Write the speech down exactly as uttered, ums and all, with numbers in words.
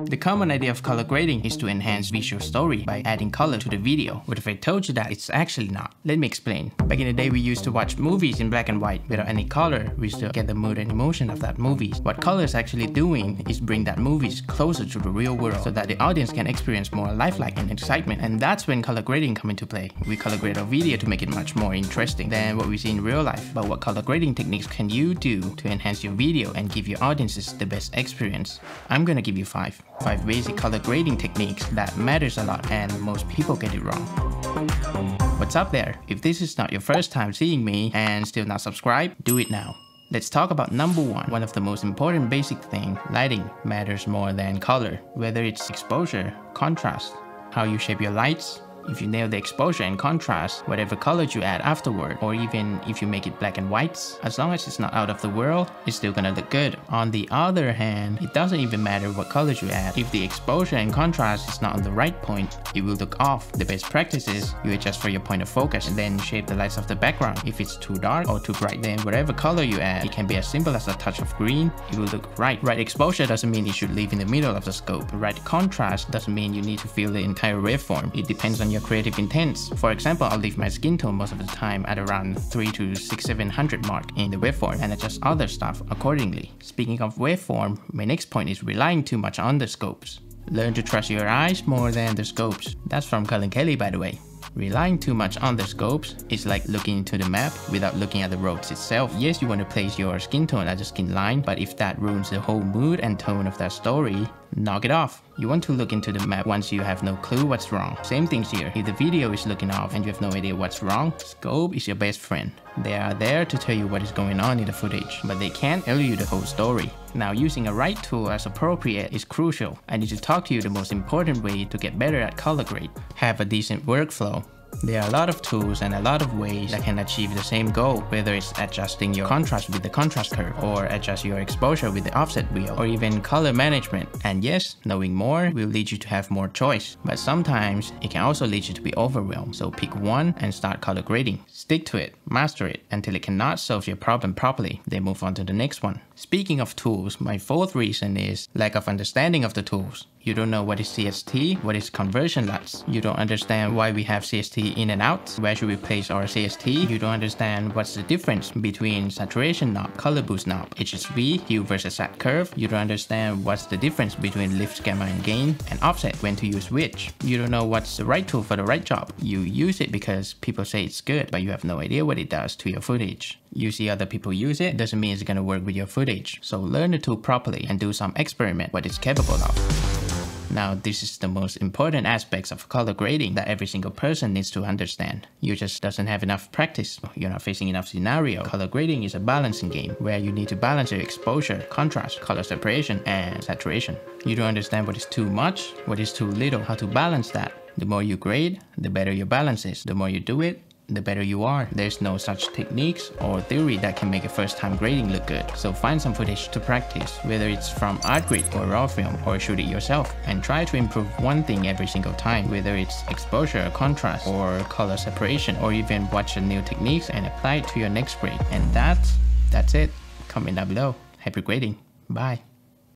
The common idea of color grading is to enhance visual story by adding color to the video. What if I told you that it's actually not? Let me explain. Back in the day, we used to watch movies in black and white without any color. We still get the mood and emotion of that movie. What color is actually doing is bring that movies closer to the real world so that the audience can experience more lifelike and excitement. And that's when color grading come into play. We color grade our video to make it much more interesting than what we see in real life. But what color grading techniques can you do to enhance your video and give your audiences the best experience? I'm gonna give you five. Five basic color grading techniques that matters a lot and most people get it wrong. What's up there? If this is not your first time seeing me and still not subscribed, do it now. Let's talk about number one. One of the most important basic thing, lighting matters more than color. Whether it's exposure, contrast, how you shape your lights. If you nail the exposure and contrast, whatever colors you add afterward, or even if you make it black and whites, as long as it's not out of the world, it's still gonna look good. On the other hand, it doesn't even matter what colors you add. If the exposure and contrast is not on the right point, it will look off. The best practice is you adjust for your point of focus and then shape the lights of the background. If it's too dark or too bright, then whatever color you add, it can be as simple as a touch of green, it will look right. Right exposure doesn't mean it should live in the middle of the scope. Right contrast doesn't mean you need to fill the entire waveform. It depends on your creative intents. For example, I'll leave my skin tone most of the time at around three to six, seven hundred mark in the waveform and adjust other stuff accordingly. Speaking of waveform, my next point is relying too much on the scopes. Learn to trust your eyes more than the scopes. That's from Colin Kelly, by the way. Relying too much on the scopes is like looking into the map without looking at the roads itself. Yes, you want to place your skin tone at the skin line, but if that ruins the whole mood and tone of that story, knock it off. You want to look into the map once you have no clue what's wrong. Same things here. If the video is looking off and you have no idea what's wrong, scope is your best friend. They are there to tell you what is going on in the footage, but they can't tell you the whole story. Now, using a right tool as appropriate is crucial. I need to talk to you the most important way to get better at color grade. Have a decent workflow. There are a lot of tools and a lot of ways that can achieve the same goal, whether it's adjusting your contrast with the contrast curve, or adjust your exposure with the offset wheel, or even color management. And yes, knowing more will lead you to have more choice, but sometimes it can also lead you to be overwhelmed. So pick one and start color grading. Stick to it, master it until it cannot solve your problem properly, then move on to the next one. Speaking of tools, my fourth reason is lack of understanding of the tools. You don't know what is C S T, what is conversion L U Ts. You don't understand why we have C S T in and out. Where should we place our C S T? You don't understand what's the difference between saturation knob, color boost knob, H S V, hue versus sat curve. You don't understand what's the difference between lift, gamma and gain, and offset, when to use which. You don't know what's the right tool for the right job. You use it because people say it's good, but you have no idea what it does to your footage. You see other people use it, doesn't mean it's gonna work with your footage. So learn the tool properly and do some experiment what it's capable of. Now, this is the most important aspects of color grading that every single person needs to understand. You just doesn't have enough practice. You're not facing enough scenario. Color grading is a balancing game where you need to balance your exposure, contrast, color separation, and saturation. You don't understand what is too much, what is too little, how to balance that. The more you grade, the better your balance is. The more you do it, the better you are. There's no such techniques or theory that can make a first time grading look good. So find some footage to practice, whether it's from Artgrid or raw film, or shoot it yourself, and try to improve one thing every single time, whether it's exposure, contrast, or color separation, or even watch the new techniques and apply it to your next grade. And that's, that's it. Comment down below. Happy grading. Bye.